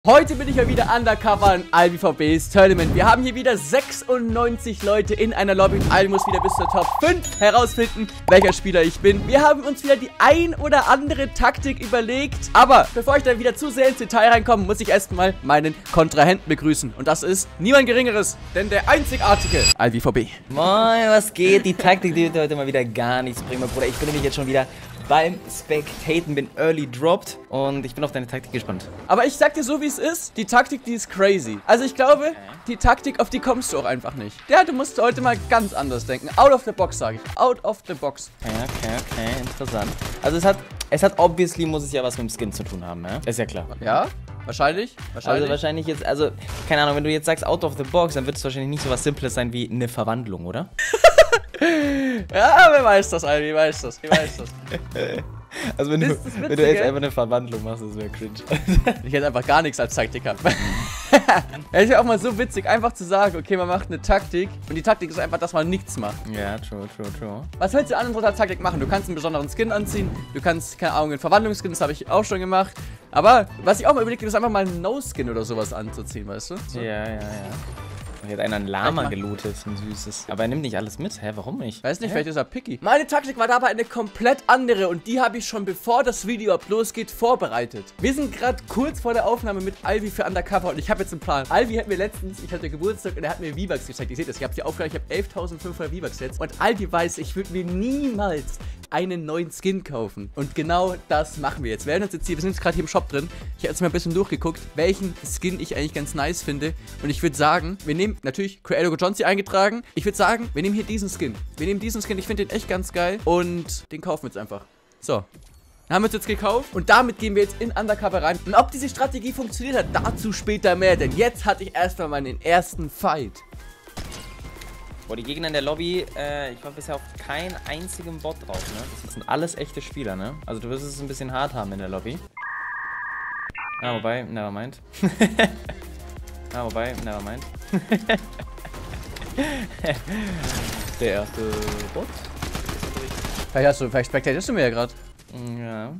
Heute bin ich ja wieder undercover in AlbiVB's Tournament. Wir haben hier wieder 96 Leute in einer Lobby und Albi muss wieder bis zur Top 5 herausfinden, welcher Spieler ich bin. Wir haben uns wieder die ein oder andere Taktik überlegt. Aber bevor ich dann wieder zu sehr ins Detail reinkomme, muss ich erstmal meinen Kontrahenten begrüßen. Und das ist niemand Geringeres, denn der einzigartige AlbiVB. Moin, was geht? Die Taktik, die wird heute mal wieder gar nichts bringen, Bruder. Ich bin nämlich jetzt schon wieder beim Spectaten, bin early dropped und ich bin auf deine Taktik gespannt. Aber ich sag dir so, wie es ist, die Taktik, die ist crazy. Also ich glaube, die Taktik, auf die kommst du auch einfach nicht. Ja, du musst heute mal ganz anders denken. Out of the box, sage ich. Out of the box. Okay, interessant. Also es hat obviously, muss es ja was mit dem Skin zu tun haben, ja? Ist ja klar. Ja, wahrscheinlich. Also wahrscheinlich jetzt, also, keine Ahnung, wenn du jetzt sagst out of the box, dann wird es wahrscheinlich nicht so was Simples sein wie eine Verwandlung, oder? Ja, wer weiß das, Albi, wer weiß das. Also wenn du jetzt einfach eine Verwandlung machst, das wäre cringe. Ich hätte einfach gar nichts als Taktik gehabt. Es ist ja auch mal so witzig, einfach zu sagen, okay, man macht eine Taktik und die Taktik ist einfach, dass man nichts macht. Ja, true. Was willst du an unserer Taktik machen? Du kannst einen besonderen Skin anziehen, du kannst, keine Ahnung, einen Verwandlungsskin, das habe ich auch schon gemacht. Aber was ich auch mal überlegt habe, ist einfach mal einen No-Skin oder sowas anzuziehen, weißt du? So. Ja. Hier hat einer ein Lama gelootet, ein süßes. Aber er nimmt nicht alles mit. Hä, warum nicht? Weiß nicht, vielleicht ist er picky. Meine Taktik war dabei eine komplett andere und die habe ich schon bevor das Video ab losgeht vorbereitet. Wir sind gerade kurz vor der Aufnahme mit Albi für Undercover und ich habe jetzt einen Plan. Albi hat mir letztens, ich hatte Geburtstag und er hat mir V-Bucks gezeigt. Ihr seht das, ich habe die Aufgabe, ich habe 11.500 V-Bucks jetzt und Albi weiß, ich würde mir niemals einen neuen Skin kaufen. Und genau das machen wir jetzt. Wir sind jetzt gerade hier im Shop drin. Ich habe jetzt mal ein bisschen durchgeguckt, welchen Skin ich eigentlich ganz nice finde. Und ich würde sagen, wir nehmen natürlich Creator Johnson eingetragen. Ich würde sagen, wir nehmen hier diesen Skin. Ich finde den echt ganz geil. Und den kaufen wir jetzt einfach. So. Dann haben wir uns jetzt gekauft und damit gehen wir jetzt in Undercover rein. Und ob diese Strategie funktioniert hat, dazu später mehr. Denn jetzt hatte ich erstmal meinen ersten Fight. Boah, die Gegner in der Lobby, ich war bisher auf keinen einzigen Bot drauf, ne? Das sind alles echte Spieler, ne? Also du wirst es ein bisschen hart haben in der Lobby. Ah, wobei, nevermind. Nevermind. Der erste Bot. Vielleicht spectatest du mir ja gerade. Ja.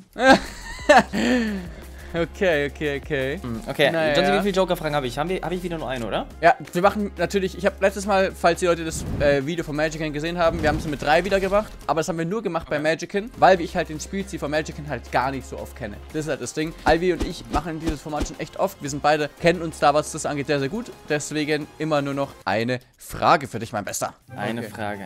Okay. Okay, naja. Johnson, wie viele Joker-Fragen habe ich? Hab ich wieder nur eine, oder? Ja, wir machen natürlich, ich habe letztes Mal, falls die Leute das Video von Magickin gesehen haben, wir haben es mit 3 wieder gemacht, aber das haben wir nur gemacht bei Magickin, weil ich halt den Spielstil von Magickin halt gar nicht so oft kenne. Das ist halt das Ding. Albi und ich machen dieses Format schon echt oft. Wir sind beide, kennen uns da, was das angeht, sehr, sehr gut. Deswegen immer nur noch eine Frage für dich, mein Bester. Eine Frage.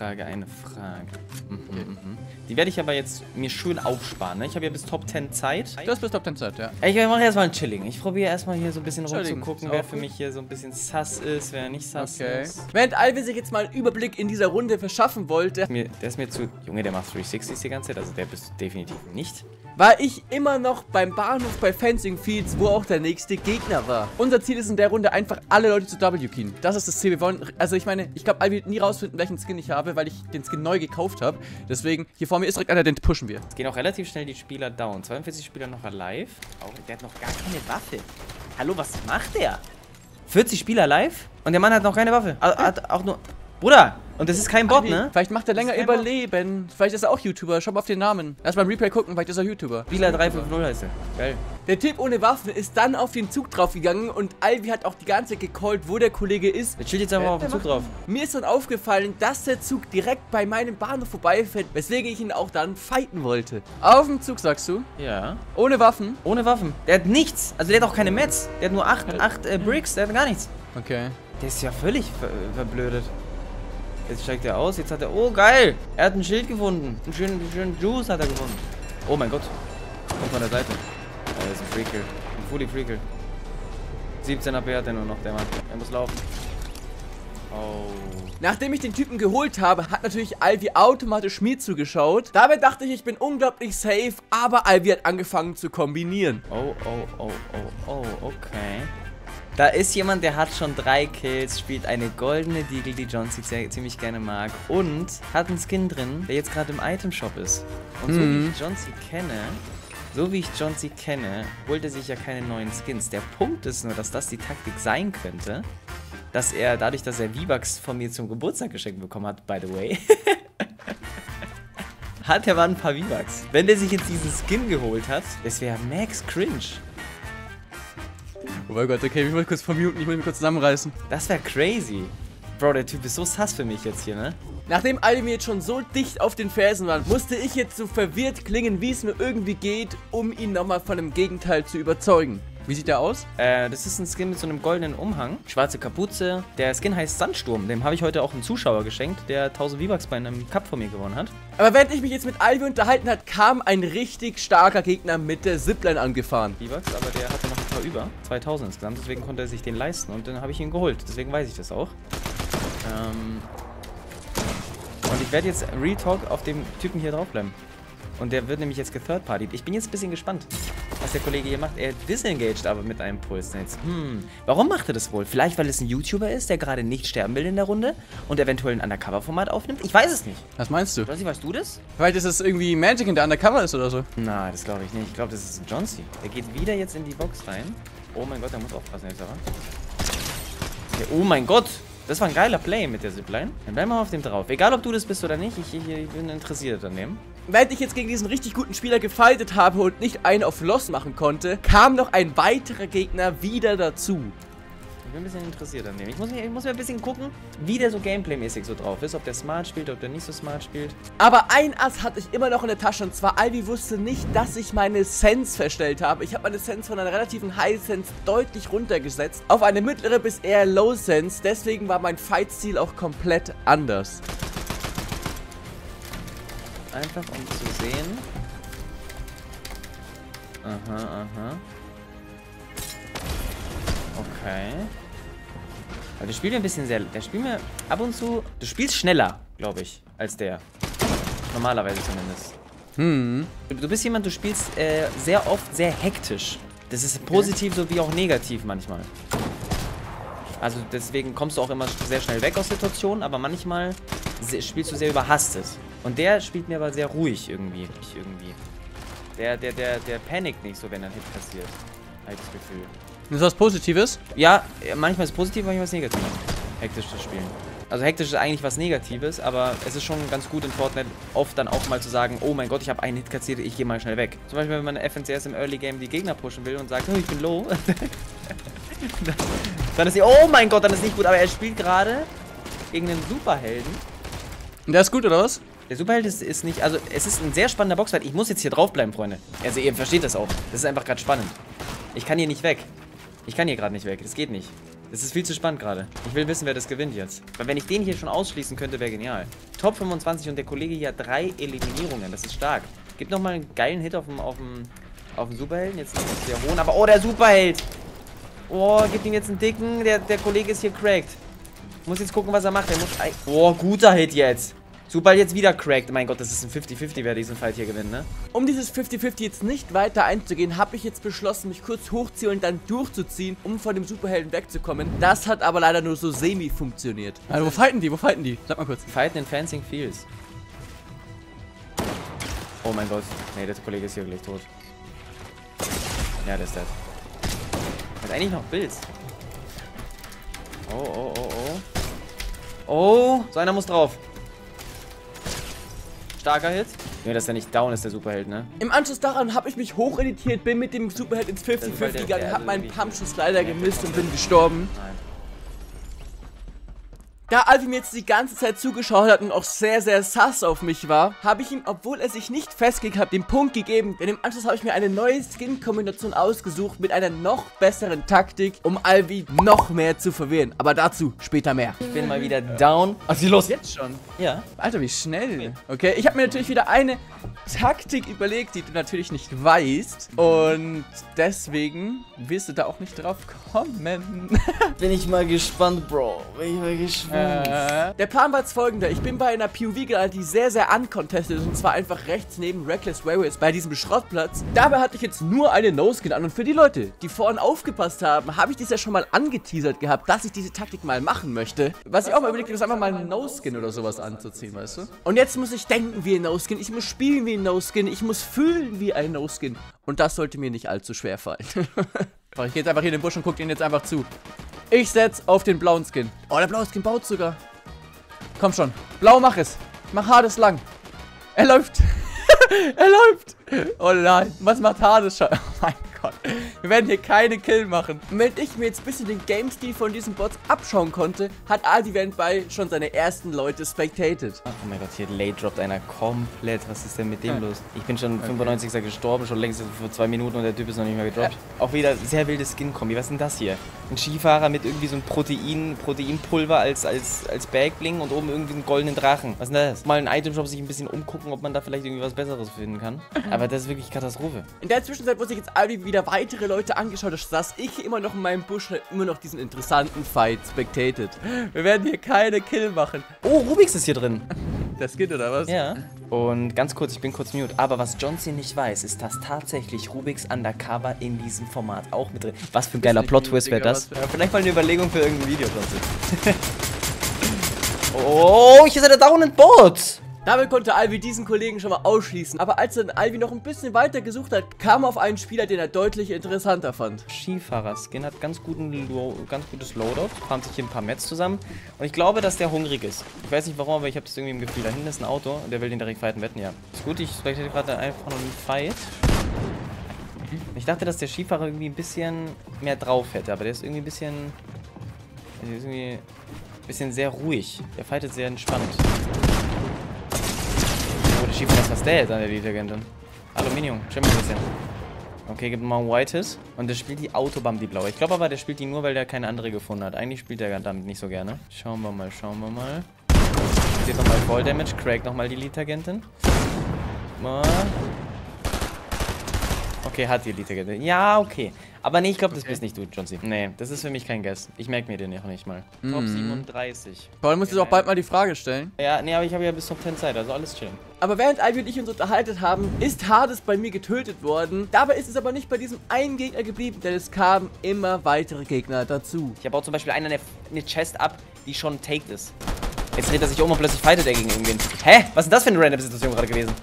Die werde ich aber jetzt mir schön aufsparen, ne? Ich habe ja bis Top 10 Zeit. Du hast bis Top 10 Zeit, ja. Ich mache erstmal ein Chilling. Ich probiere erstmal hier so ein bisschen rumzugucken, wer für mich hier so ein bisschen sass ist, wer nicht sass ist. Während Albi sich jetzt mal einen Überblick in dieser Runde verschaffen wollte, der ist mir zu... Junge, der macht 360s die ganze Zeit, also der bist du definitiv nicht. war ich immer noch beim Bahnhof bei Fencing Fields, wo auch der nächste Gegner war. Unser Ziel ist in der Runde einfach, alle Leute zu W-Keyen. Das ist das Ziel. Wir wollen, also ich meine, ich glaube, Albi wird nie rausfinden, welchen Skin ich habe, weil ich den Skin neu gekauft habe. Deswegen, hier vor mir ist direkt einer, den pushen wir. Es gehen auch relativ schnell die Spieler down. 42 Spieler noch alive. Oh, der hat noch gar keine Waffe. Hallo, was macht der? 40 Spieler live? Und der Mann hat noch keine Waffe. Hat auch nur... Bruder! Und das ist kein Bot, ne? Vielleicht macht er länger Überleben. Vielleicht ist er auch YouTuber. Schau mal auf den Namen. Lass mal im Replay gucken, vielleicht ist er YouTuber. Spieler 350 heißt er. Geil. Der Typ ohne Waffen ist dann auf den Zug draufgegangen und Albi hat auch die ganze Zeit gecallt, wo der Kollege ist. Der chillt jetzt einfach auf den Zug drauf. Mir ist dann aufgefallen, dass der Zug direkt bei meinem Bahnhof vorbeifährt, weswegen ich ihn auch dann fighten wollte. Auf dem Zug, sagst du? Ja. Ohne Waffen? Ohne Waffen. Der hat nichts. Also der hat auch keine Mets. Der hat nur 8 Bricks. Der hat gar nichts. Okay. Der ist ja völlig verblödet. Jetzt steigt er aus, jetzt hat er... Oh, geil! Er hat ein Schild gefunden. Einen schönen Juice hat er gefunden. Oh mein Gott. Kommt von der Seite. Oh, das ist ein Freakill. Ein Fully Freakill. 17 AP hat er nur noch, der Mann. Er muss laufen. Oh. Nachdem ich den Typen geholt habe, hat natürlich Albi automatisch mir zugeschaut. Dabei dachte ich bin unglaublich safe, aber Albi hat angefangen zu kombinieren. Oh, okay. Da ist jemand, der hat schon 3 Kills, spielt eine goldene Deagle, die John C. ziemlich gerne mag und hat einen Skin drin, der jetzt gerade im Item-Shop ist. Und so wie ich John C. kenne, holt er sich ja keine neuen Skins. Der Punkt ist nur, dass das die Taktik sein könnte, dass er, dadurch, dass er V-Bucks von mir zum Geburtstag geschenkt bekommen hat, by the way, hat er mal ein paar V-Bucks. Wenn der sich jetzt diesen Skin geholt hat, das wäre max cringe. Oh mein Gott, okay, ich muss kurz vermuten, ich muss mich kurz zusammenreißen. Das wäre crazy. Bro, der Typ ist so sass für mich jetzt hier, ne? Nachdem Alvi mir jetzt schon so dicht auf den Fersen war, musste ich jetzt so verwirrt klingen, wie es mir irgendwie geht, um ihn nochmal von dem Gegenteil zu überzeugen. Wie sieht der aus? Das ist ein Skin mit so einem goldenen Umhang. Schwarze Kapuze. Der Skin heißt Sandsturm. Dem habe ich heute auch einen Zuschauer geschenkt, der 1000 V-Bucks bei einem Cup von mir gewonnen hat. Aber während ich mich jetzt mit Alvi unterhalten hat, kam ein richtig starker Gegner mit der Zipline angefahren. V-Bucks, aber der hatte noch ein paar über. 2000 insgesamt, deswegen konnte er sich den leisten und dann habe ich ihn geholt. Deswegen weiß ich das auch. Und ich werde jetzt Real Talk auf dem Typen hier draufbleiben. Und der wird nämlich jetzt gethird-partied. Ich bin jetzt ein bisschen gespannt, was der Kollege hier macht. Er disengaged aber mit einem Puls jetzt. Warum macht er das wohl? Vielleicht, weil es ein YouTuber ist, der gerade nicht sterben will in der Runde und eventuell ein Undercover-Format aufnimmt? Ich weiß es nicht. Was meinst du? Johncy, weißt du das? Vielleicht ist es irgendwie Magic, in der Undercover ist oder so. Nein, das glaube ich nicht. Ich glaube, das ist ein Johncy. Der geht wieder jetzt in die Box rein. Oh mein Gott, der muss aufpassen jetzt aber. Okay, oh mein Gott. Das war ein geiler Play mit der Zipline. Dann bleiben wir auf dem drauf. Egal, ob du das bist oder nicht, ich bin interessiert an dem. Während ich jetzt gegen diesen richtig guten Spieler gefightet habe und nicht einen auf Loss machen konnte, kam noch ein weiterer Gegner wieder dazu. Ich bin ein bisschen interessiert an dem. Ich muss mir ein bisschen gucken, wie der so Gameplay-mäßig so drauf ist. Ob der smart spielt, ob der nicht so smart spielt. Aber ein Ass hatte ich immer noch in der Tasche. Und zwar, Alvi wusste nicht, dass ich meine Sense verstellt habe. Ich habe meine Sense von einer relativen High Sense deutlich runtergesetzt auf eine mittlere bis eher Low Sense. Deswegen war mein Fight-Stil auch komplett anders. Einfach um zu sehen. Aha, aha. Okay. Aber der spielt mir ein bisschen sehr... Der spielt mir ab und zu... Du spielst schneller, glaube ich, als der. Normalerweise zumindest. Du bist jemand, du spielst sehr oft sehr hektisch. Das ist positiv sowie auch negativ manchmal. Also deswegen kommst du auch immer sehr schnell weg aus Situationen, aber manchmal spielst du sehr überhastet. Und der spielt mir aber sehr ruhig irgendwie. Der panikt nicht so, wenn ein Hit passiert. Habe ich das Gefühl. Ist das was Positives? Ja, manchmal ist es positiv, manchmal ist es negativ. Hektisch zu spielen. Also hektisch ist eigentlich was Negatives, aber es ist schon ganz gut in Fortnite oft dann auch mal zu sagen, oh mein Gott, ich habe einen Hit kassiert, ich gehe mal schnell weg. Zum Beispiel, wenn man FNCS im Early Game die Gegner pushen will und sagt, oh, ich bin low. Dann ist oh mein Gott, dann ist nicht gut, aber er spielt gerade gegen einen Superhelden. Und der ist gut, oder was? Der Superheld ist nicht, also es ist ein sehr spannender Boxfight. Ich muss jetzt hier draufbleiben, Freunde. Also ihr versteht das auch. Das ist einfach gerade spannend. Ich kann hier nicht weg. Ich kann hier gerade nicht weg. Das geht nicht. Das ist viel zu spannend gerade. Ich will wissen, wer das gewinnt jetzt. Weil wenn ich den hier schon ausschließen könnte, wäre genial. Top 25 und der Kollege hier hat 3 Eliminierungen. Das ist stark. Gibt nochmal einen geilen Hit auf dem Superhelden. Jetzt nicht sehr hohen, aber oh, der Superheld. Oh, gibt ihm jetzt einen dicken. Der Kollege ist hier cracked. Muss jetzt gucken, was er macht. Der muss... Oh, guter Hit jetzt. Superheld jetzt wieder cracked. Mein Gott, das ist ein 50-50, wer diesen Fight hier gewinnt, ne? Um dieses 50-50 jetzt nicht weiter einzugehen, habe ich jetzt beschlossen, mich kurz hochziehen und dann durchzuziehen, um von dem Superhelden wegzukommen. Das hat aber leider nur so semi funktioniert. Also, wo fighten die? Wo fighten die? Sag mal kurz. Fighten in Fencing Fields. Oh mein Gott. Nee, der Kollege ist hier gleich tot. Ja, der ist dead. Hat eigentlich noch Bills. Oh, oh, oh, oh. Oh, so einer muss drauf. Starker Hit. Nee, dass der nicht down ist, der Superheld, ne? Im Anschluss daran habe ich mich hocheditiert, bin mit dem Superheld ins 50-50 gegangen, habe meinen Pumpschuss leider gemisst und bin gestorben. Nein. Da Alvi mir jetzt die ganze Zeit zugeschaut hat und auch sehr, sehr sass auf mich war, habe ich ihm, obwohl er sich nicht festgelegt hat, den Punkt gegeben. Denn im Anschluss habe ich mir eine neue Skin-Kombination ausgesucht mit einer noch besseren Taktik, um Alvi noch mehr zu verwirren. Aber dazu später mehr. Ich bin mal wieder down. Also los jetzt schon? Ja. Alter, wie schnell. Okay, ich habe mir natürlich wieder eine Taktik überlegt, die du natürlich nicht weißt. Und deswegen wirst du da auch nicht drauf kommen. Bin ich mal gespannt, Bro. Bin ich mal gespannt. Der Plan war jetzt folgender. Ich bin bei einer POV gelandet, die sehr, sehr uncontested ist. Und zwar einfach rechts neben Reckless Warriors bei diesem Schrottplatz. Dabei hatte ich jetzt nur eine No-Skin an. Und für die Leute, die vorhin aufgepasst haben, habe ich das ja schon mal angeteasert gehabt, dass ich diese Taktik mal machen möchte. Was ich auch mal überlegt habe, ist einfach mal einen No-Skin oder sowas anzuziehen, weißt du? Und jetzt muss ich denken wie ein No-Skin. Ich muss spielen wie ein No-Skin. Ich muss fühlen wie ein No-Skin. Und das sollte mir nicht allzu schwer fallen. Ich gehe jetzt einfach hier in den Busch und gucke den jetzt einfach zu. Ich setz auf den blauen Skin. Oh, der blaue Skin baut sogar. Komm schon. Blau, mach es. Mach Hades lang. Er läuft. Er läuft. Oh nein. Was macht Hades schon? Oh mein Gott. Wir werden hier keine Kill machen. Und wenn ich mir jetzt ein bisschen den Game-Stil von diesen Bots abschauen konnte, hat Aldi währendbei schon seine ersten Leute spectated. Oh mein Gott, hier late droppt einer komplett. Was ist denn mit dem los? Ich bin schon 95er gestorben, schon längst vor 2 Minuten und der Typ ist noch nicht mehr gedroppt. Auch wieder sehr wilde Skin-Kombi. Was ist denn das hier? Ein Skifahrer mit irgendwie so einem Proteinpulver als Backbling und oben irgendwie einen goldenen Drachen. Was ist denn das? Mal in Itemshop sich ein bisschen umgucken, ob man da vielleicht irgendwie was Besseres finden kann. Aber das ist wirklich Katastrophe. In der Zwischenzeit, wo sich jetzt Aldi wieder weitere Leute angeschaut hat, saß ich immer noch in meinem Busch und immer noch diesen interessanten Fight spectated. Wir werden hier keine Kill machen. Oh, Rubix ist hier drin. Das geht, oder was? Ja. Und ganz kurz, ich bin kurz mute. Aber was Johnsy nicht weiß, ist, dass tatsächlich Rubix Undercover in diesem Format auch mit drin. Was für ein geiler Plot-Twist wäre das? Ja, vielleicht mal eine Überlegung für irgendein Video, Johnsy. Oh, hier ist der Down and Boat. Damit konnte Alvi diesen Kollegen schon mal ausschließen. Aber als dann Alvi noch ein bisschen weiter gesucht hat, kam er auf einen Spieler, den er deutlich interessanter fand. Skifahrer-Skin hat ganz gutes Loadout, farmt sich hier ein paar Mets zusammen. Und ich glaube, dass der hungrig ist. Ich weiß nicht warum, aber ich habe das irgendwie im Gefühl. Da hinten ist ein Auto und der will den direkt fighten, wetten, ja. Ist gut, ich spectate gerade einfach noch einen Fight. Ich dachte, dass der Skifahrer irgendwie ein bisschen mehr drauf hätte, aber der ist irgendwie ein bisschen sehr ruhig. Der fightet sehr entspannt. Oh, der Skifahrer ist fast dead an der Elite-Agentin. Aluminium, chill mal ein bisschen. Okay, gibt mal einen White Hit. Und der spielt die Autobomb, die blaue. Ich glaube aber, der spielt die nur, weil der keine andere gefunden hat. Eigentlich spielt er damit nicht so gerne. Schauen wir mal, schauen wir mal. Steht nochmal Fall Damage, Craig nochmal die Elite-Agentin. Okay, hat die Elite-Agentin. Ja, okay. Aber nee, ich glaube, das bist nicht du, Johnsy. Nee, das ist für mich kein Guess. Ich merke mir den auch nicht mal. Top 37. Paul, musst du auch bald mal die Frage stellen. Ja, nee, aber ich habe ja bis Top 10 Zeit, also alles chillen. Aber während Alvi und ich uns unterhalten haben, ist Hades bei mir getötet worden. Dabei ist es aber nicht bei diesem einen Gegner geblieben, denn es kamen immer weitere Gegner dazu. Ich habe auch zum Beispiel eine Chest ab, die schon taked ist. Jetzt dreht er sich um und plötzlich fightet er gegen irgendwen. Hä? Was ist das für eine random Situation gerade gewesen?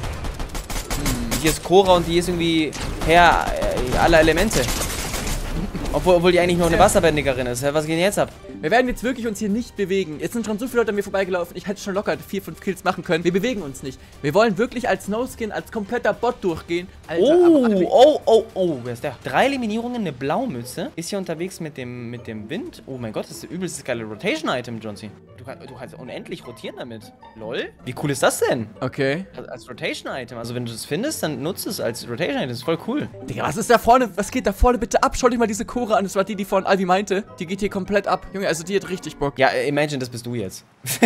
Hier ist Cora und die ist irgendwie Herr aller Elemente. Obwohl die eigentlich nur eine Wasserbändigerin ist. Was geht denn jetzt ab? Wir werden jetzt wirklich uns hier nicht bewegen. Jetzt sind schon so viele Leute an mir vorbeigelaufen. Ich hätte schon locker 4, 5 Kills machen können. Wir bewegen uns nicht. Wir wollen wirklich als No-Skin, als kompletter Bot durchgehen. Alter, oh, wer ist der? 3 Eliminierungen, eine Blaumütze. Ist hier unterwegs mit dem Wind. Oh mein Gott, das ist das übelste geile Rotation-Item, Johnsy. Du kannst unendlich rotieren damit. Lol. Wie cool ist das denn? Okay. Als Rotation-Item. Also wenn du das findest, dann nutzt es als Rotation-Item. Das ist voll cool. Digga, was ist da vorne? Was geht da vorne bitte ab? Schau dich mal diese Cora an. Das war die vorhin Alvi meinte. Die geht hier komplett ab. Junge, also die hat richtig Bock. Ja, imagine, das bist du jetzt.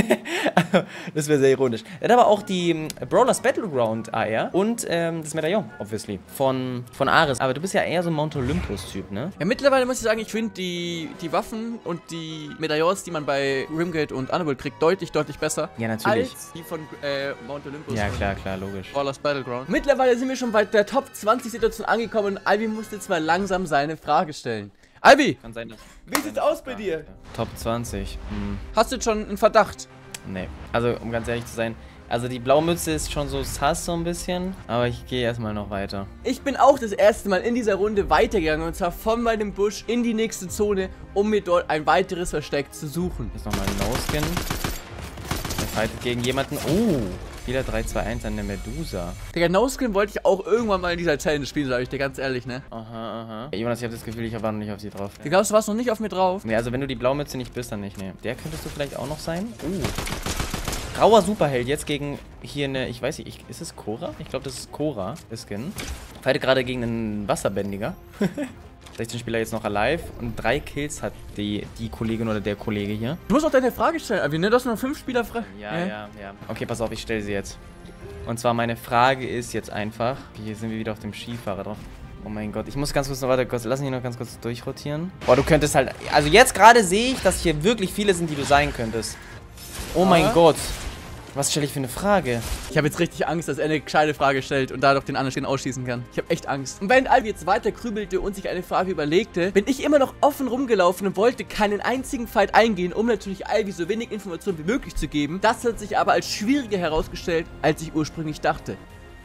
Das wäre sehr ironisch. Er hat aber auch die Brawlers Battleground AR und das Medaillon, obviously, von Ares. Aber du bist ja eher so ein Mount Olympus-Typ, ne? Ja, mittlerweile muss ich sagen, ich finde die Waffen und die Medaillons, die man bei Rimgate und Underworld kriegt, deutlich besser. Ja, natürlich. Als die von Mount Olympus. Ja, klar, logisch. Brawlers Battleground. Mittlerweile sind wir schon bei der Top 20 Situation angekommen und Alvi musste jetzt mal langsam seine Frage stellen. Alvi! Kann sein, dass... Wie sieht's aus bei dir? Top 20. Hast du jetzt schon einen Verdacht? Nee. Also, um ganz ehrlich zu sein, also die Blaumütze ist schon so sass so ein bisschen, aber ich gehe erstmal noch weiter. Ich bin auch das erste Mal in dieser Runde weitergegangen und zwar von meinem Busch in die nächste Zone, um mir dort ein weiteres Versteck zu suchen. Jetzt nochmal ein No-Skin. Der fightet gegen jemanden. Oh! Wieder 3-2-1 an der Medusa. Digga, No-Skin wollte ich auch irgendwann mal in dieser Challenge spielen, sag ich dir ganz ehrlich, ne? Aha. Ja, Jonas, ich habe das Gefühl, ich war noch nicht auf sie drauf. Du glaubst, du warst noch nicht auf mir drauf? Ne, also wenn du die Blaumütze nicht bist, dann nicht, ne. Der könntest du vielleicht auch noch sein. Grauer Superheld jetzt gegen hier eine, ich weiß nicht, ist es Cora? Ich glaube, das ist Cora, der Skin. Fightet gerade gegen einen Wasserbändiger. 16 Spieler jetzt noch alive und 3 Kills hat die Kollegin oder der Kollege hier. Du musst auch deine Frage stellen, Alvi, ne? Du hast noch 5 Spieler frei. Ja. Okay, pass auf, ich stelle sie jetzt. Und zwar meine Frage ist jetzt einfach, hier sind wir wieder auf dem Skifahrer drauf. Oh mein Gott, ich muss ganz kurz noch, warte, lass mich noch ganz kurz durchrotieren. Boah, du könntest halt, also jetzt gerade sehe ich, dass hier wirklich viele sind, die du sein könntest. Oh mein Gott. Was stelle ich für eine Frage? Ich habe jetzt richtig Angst, dass er eine gescheite Frage stellt und dadurch den anderen ausschließen kann. Ich habe echt Angst. Und während Alvi jetzt weiter grübelte und sich eine Frage überlegte, bin ich immer noch offen rumgelaufen und wollte keinen einzigen Fight eingehen, um natürlich Alvi so wenig Informationen wie möglich zu geben. Das hat sich aber als schwieriger herausgestellt, als ich ursprünglich dachte.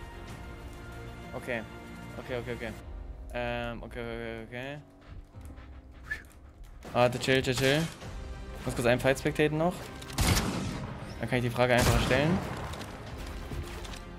Okay. Okay. Warte, chill. Muss kurz einen Fight spectaten noch. Dann kann ich die Frage einfach stellen.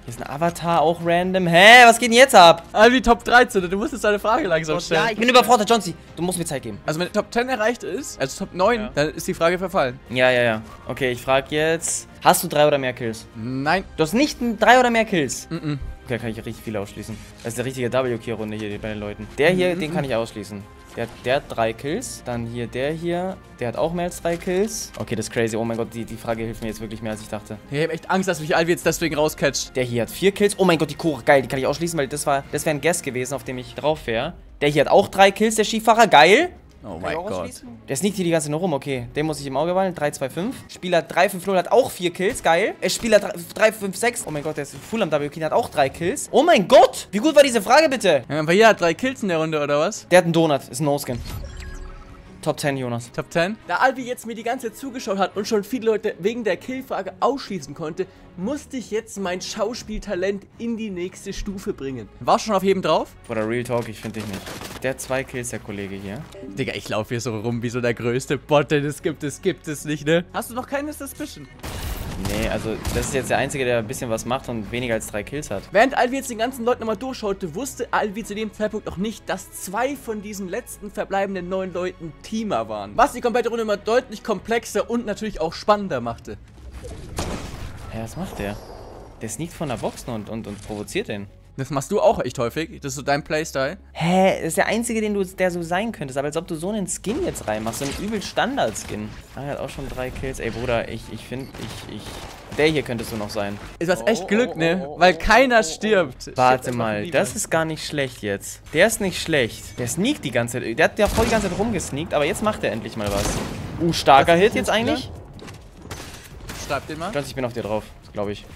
Ist ein Avatar auch random? Hä? Was geht denn jetzt ab? Alvi, Top 13. Du musst jetzt deine Frage langsam stellen. Ja, ich bin überfordert, Johnsy. Du musst mir Zeit geben. Also wenn Top 10 erreicht ist, also Top 9, Ja. dann ist die Frage verfallen. Ja. Okay, ich frage jetzt. Hast du 3 oder mehr Kills? Nein. Du hast nicht 3 oder mehr Kills? Mhm. Okay, kann ich richtig viel ausschließen. Das ist eine richtige W-Key-Runde hier bei den Leuten. Der hier, den kann ich ausschließen. Der hat 3 Kills. Dann hier, der hat auch mehr als 3 Kills. Okay, das ist crazy. Oh mein Gott, die Frage hilft mir jetzt wirklich mehr, als ich dachte. Ich hab echt Angst, dass mich Alvi jetzt deswegen rauscatcht. Der hier hat 4 Kills. Oh mein Gott, die Cora, geil. Die kann ich ausschließen, weil das wäre ein Guess gewesen, auf dem ich drauf wäre. Der hier hat auch 3 Kills, der Skifahrer. Geil. Oh mein Gott. Der sneakt hier die ganze Zeit noch rum, okay. Den muss ich im Auge wallen. 3, 2, 5. Spieler 350 hat auch 4 Kills, geil. Spieler 356. Oh mein Gott, der ist full am W-Key, hat auch 3 Kills. Oh mein Gott! Wie gut war diese Frage, bitte? Ja, aber jeder hat 3 Kills in der Runde, oder was? Der hat einen Donut, ist ein No-Skin. Top 10, Jonas. Top 10? Da Alvi jetzt mir die ganze Zeit zugeschaut hat und schon viele Leute wegen der Killfrage ausschließen konnte, musste ich jetzt mein Schauspieltalent in die nächste Stufe bringen. Warst du schon auf jedem drauf? Oder Real Talk, ich finde dich nicht. Der hat 2 Kills, der Kollege hier. Digga, ich laufe hier so rum wie so der größte Bot, den es gibt es nicht, ne? Hast du noch keine Suspicion? Nee, also das ist jetzt der Einzige, der ein bisschen was macht und weniger als 3 Kills hat. Während Alvi jetzt den ganzen Leuten nochmal durchschaute, wusste Alvi zu dem Zeitpunkt noch nicht, dass 2 von diesen letzten verbleibenden 9 Leuten Teamer waren. Was die komplette Runde immer deutlich komplexer und natürlich auch spannender machte. Ja, was macht der? Der sneakt von der Box und provoziert den. Das machst du auch echt häufig. Das ist so dein Playstyle. Hä? Das ist der Einzige, der so sein könntest. Aber als ob du so einen Skin jetzt reinmachst. So einen übel Standard-Skin. Ah, er hat auch schon 3 Kills. Ey, Bruder, ich finde, der hier könntest du noch sein. Ist was echt Glück, ne? Weil keiner stirbt. Warte mal, das ist gar nicht schlecht jetzt. Der ist nicht schlecht. Der sneakt die ganze Zeit. Der hat ja voll die ganze Zeit rumgesneakt, aber jetzt macht er endlich mal was. Starker Hit jetzt eigentlich. Schreib den mal. Ganz, ich bin auf dir drauf, glaube ich.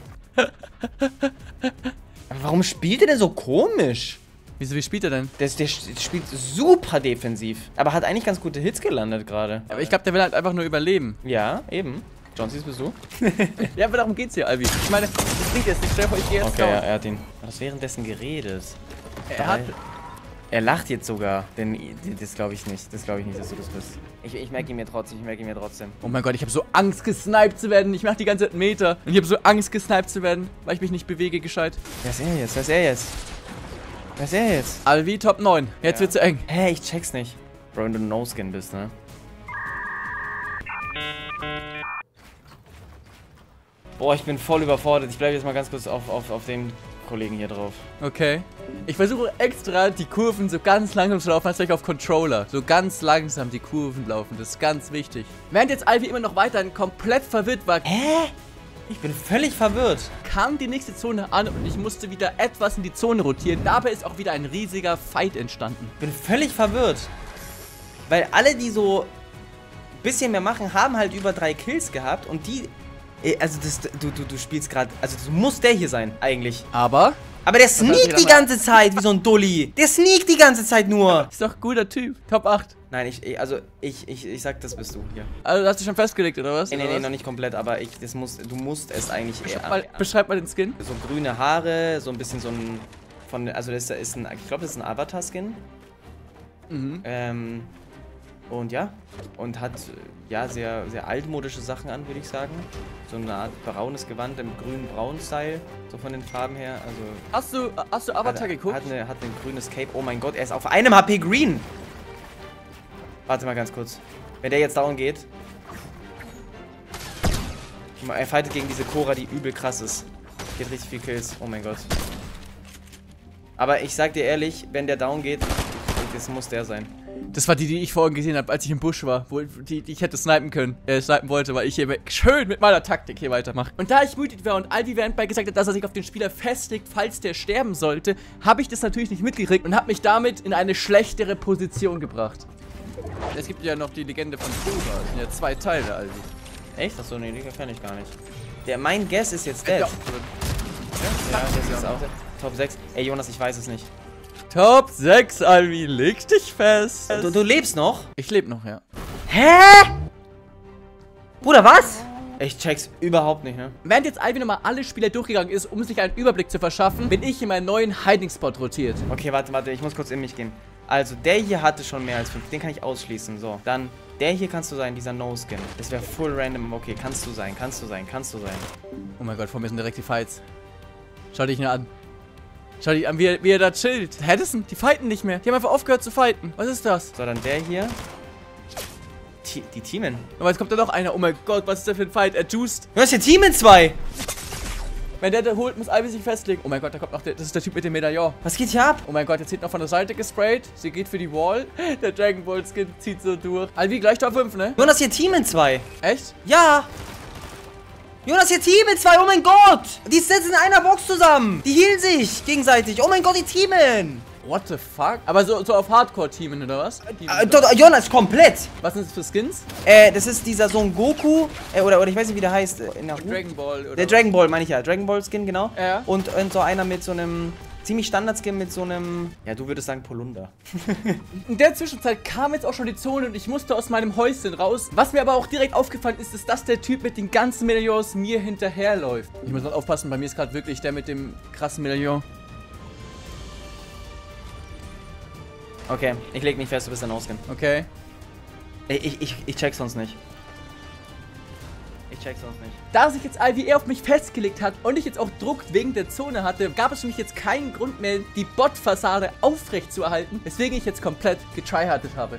Aber warum spielt er denn so komisch? Wieso, wie spielt er denn? Der spielt super defensiv. Aber hat eigentlich ganz gute Hits gelandet gerade. Aber ich glaube, der will halt einfach nur überleben. Ja, eben. Johnsy, bist du? Ja, aber darum geht's hier, Alvi. Ich meine, das bringt jetzt nicht. Stell vor, ich gehe jetzt Okay, down. ja, er hat ihn. Hat das währenddessen geredet? Er lacht jetzt sogar. Denn das glaube ich nicht. Das glaube ich nicht, dass du das bist. Ich merke ihn mir trotzdem. Oh mein Gott, ich habe so Angst, gesniped zu werden. Ich mache die ganze Zeit Meter. Und ich habe so Angst, gesniped zu werden, weil ich mich nicht bewege gescheit. Wer ist er jetzt? Alvi, Top 9. Jetzt wird's eng. Hä, ich check's nicht. Bro, wenn du No-Skin bist, ne? Boah, ich bin voll überfordert. Ich bleibe jetzt mal ganz kurz auf den Kollegen hier drauf. Okay. Ich versuche extra, die Kurven so ganz langsam zu laufen, als wäre ich auf Controller. So ganz langsam die Kurven laufen. Das ist ganz wichtig. Während jetzt Alvi immer noch weiterhin komplett verwirrt war, Hä? Ich bin völlig verwirrt. kam die nächste Zone an und ich musste wieder etwas in die Zone rotieren. Dabei ist auch wieder ein riesiger Fight entstanden. Ich bin völlig verwirrt. Weil alle, die so ein bisschen mehr machen, haben halt über 3 Kills gehabt und die... Also du spielst gerade... Also du musst der hier sein, eigentlich. Aber der sneakt die ganze Zeit wie so ein Dulli. Der sneakt die ganze Zeit nur. ist doch ein guter Typ. Top 8. Nein, ich sag, das bist du hier. Also hast du schon festgelegt, oder was? Nee, noch nicht komplett, aber du musst es eigentlich... Beschreib mal den Skin. So grüne Haare, so ein bisschen so ein... Also das ist ein... Ich glaube, das ist ein Avatar-Skin. Mhm. Und ja, und hat ja sehr, sehr altmodische Sachen an, würde ich sagen. So eine Art braunes Gewand im grün-braun-Style, so von den Farben her. Also Hast du Avatar geguckt? Hat ein grünes Cape. Oh mein Gott, er ist auf einem HP green. Warte mal ganz kurz. Wenn der jetzt down geht. Er fightet gegen diese Cora, die übel krass ist. Geht richtig viel Kills. Oh mein Gott. Aber ich sag dir ehrlich, wenn der down geht, das muss der sein. Das war die ich vorhin gesehen habe, als ich im Busch war, wo ich hätte snipen können, snipen wollte, weil ich hier schön mit meiner Taktik hier weitermache. Und da ich mutig war und Alvi während bei gesagt hat, dass er sich auf den Spieler festlegt, falls der sterben sollte, habe ich das natürlich nicht mitgekriegt und habe mich damit in eine schlechtere Position gebracht. Es gibt ja noch die Legende von Cora, das sind ja 2 Teile, Alvi. Echt? Achso, nee, die kann ich gar nicht. Mein Guess ist jetzt dead. Ja, das ist auch der. Top 6. Ey, Jonas, ich weiß es nicht. Top 6, Alvi, leg dich fest. Du lebst noch? Ich lebe noch, ja. Hä? Bruder, was? Ich check's überhaupt nicht, ne? Während jetzt Alvi nochmal alle Spieler durchgegangen ist, um sich einen Überblick zu verschaffen, bin ich in meinen neuen Hiding-Spot rotiert. Okay, warte, ich muss kurz in mich gehen. Also, der hier hatte schon mehr als 5. Den kann ich ausschließen. So, dann, der hier kannst du sein, dieser No-Skin. Das wäre full random. Okay, kannst du sein. Oh mein Gott, vor mir sind direkt die Fights. Schau dich nur an. Schau dich an, wie er da chillt. Haddison, die fighten nicht mehr. Die haben einfach aufgehört zu fighten. Was ist das? So, dann der hier. Die Teamen. Aber jetzt kommt da noch einer. Oh mein Gott, was ist der für ein Fight? Er juiced. Du hast hier Teamen 2. Wenn der holt, muss Ivy sich festlegen. Oh mein Gott, da kommt noch der. Das ist der Typ mit dem Medaillon. Was geht hier ab? Oh mein Gott, jetzt wird noch von der Seite gesprayt. Sie geht für die Wall. Der Dragon Ball Skin zieht so durch. Ivy gleich Top 5, ne? Jonas, hier Teamen 2. Echt? Ja. Jonas, hier Teamen 2. Oh mein Gott. Die sitzen in einer Box zusammen. Die healen sich gegenseitig. Oh mein Gott, die Teamen. What the fuck? Aber so auf Hardcore-Teamen, oder was? Jonas, komplett. Was sind das für Skins? Das ist dieser Son Goku, oder ich weiß nicht, wie der heißt. Dragon Ball, oder? Der Dragon Ball, meine ich ja. Dragon Ball Skin, genau. Ja. Und so einer mit so einem ziemlich Standard-Skin mit so einem, ja, du würdest sagen Polunder. In der Zwischenzeit kam jetzt auch schon die Zone und ich musste aus meinem Häuschen raus. Was mir aber auch direkt aufgefallen ist, ist, dass der Typ mit den ganzen Medaillons mir hinterherläuft. Ich muss noch aufpassen, bei mir ist gerade wirklich der mit dem krassen Medaillon. Okay, ich leg mich fest, du bist ein Ausgehen. Okay. Ich check sonst nicht. Ich check sonst nicht. Da sich jetzt Ivy auf mich festgelegt hat und ich jetzt auch Druck wegen der Zone hatte, gab es für mich jetzt keinen Grund mehr, die Bot-Fassade aufrecht zu erhalten, weswegen ich jetzt komplett getryhardet habe.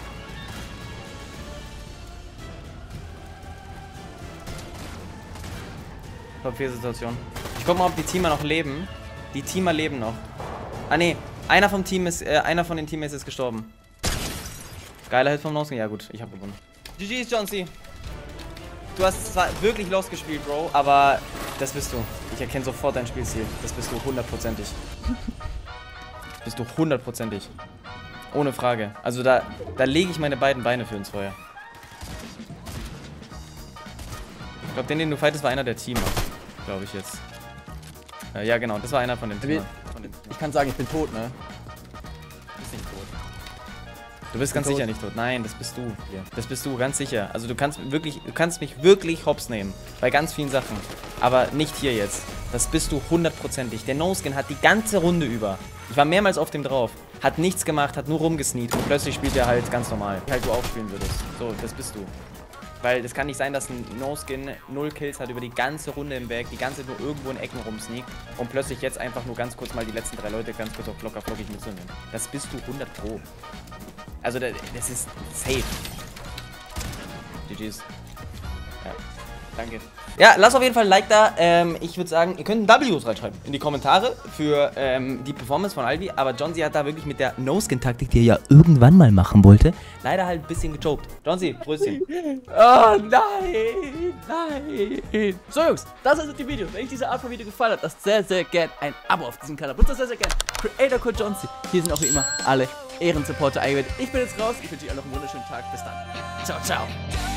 Top 4 Situation. Ich guck mal, ob die Teamer noch leben. Die Teamer leben noch. Ah, nee. Einer von den Teammates ist gestorben. Geiler Hit vom Noskin. Ja gut, ich habe gewonnen. GG's, John C. Du hast zwar wirklich lost gespielt, Bro, aber das bist du. Ich erkenne sofort dein Spielstil. Das bist du hundertprozentig. Das bist du hundertprozentig. Ohne Frage. Also da lege ich meine beiden Beine für ins Feuer. Ich glaube, den du fightest, war einer der Teamer. Glaube ich jetzt. Ja, genau. Das war einer von den Teamern. Ich kann sagen, ich bin tot, ne? Du bist nicht tot. Du bist ganz sicher nicht tot. Nein, das bist du hier. Das bist du, ganz sicher. Also du kannst mich wirklich hops nehmen. Bei ganz vielen Sachen. Aber nicht hier jetzt. Das bist du hundertprozentig. Der No-Skin hat die ganze Runde über. Ich war mehrmals auf dem drauf. Hat nichts gemacht, hat nur rumgesneakt. Und plötzlich spielt er halt ganz normal. Wie halt du auch spielen würdest. So, das bist du. Weil es kann nicht sein, dass ein No-Skin 0 Kills hat über die ganze Runde hinweg, die ganze nur irgendwo in Ecken rumsneakt und plötzlich jetzt einfach nur ganz kurz mal die letzten 3 Leute ganz kurz auf locker flockig mitzunehmen. Das bist du 100 Pro. Also das ist safe. GG's. Ja, danke. Ja, lasst auf jeden Fall ein Like da. Ich würde sagen, ihr könnt ein W's reinschreiben in die Kommentare für die Performance von Alvi. Aber John C hat da wirklich mit der No-Skin-Taktik, die er ja irgendwann mal machen wollte, leider halt ein bisschen gechoked. John C, Grüßchen. Oh nein, nein. So Jungs, das sind die Videos. Wenn euch diese Art von Video gefallen hat, lasst sehr, sehr gern ein Abo auf diesem Kanal. Benutzt das sehr, sehr gern. Creator Code John C. Hier sind auch wie immer alle Ehrensupporter eingewendet. Ich bin jetzt raus. Ich wünsche euch allen noch einen wunderschönen Tag. Bis dann. Ciao, ciao.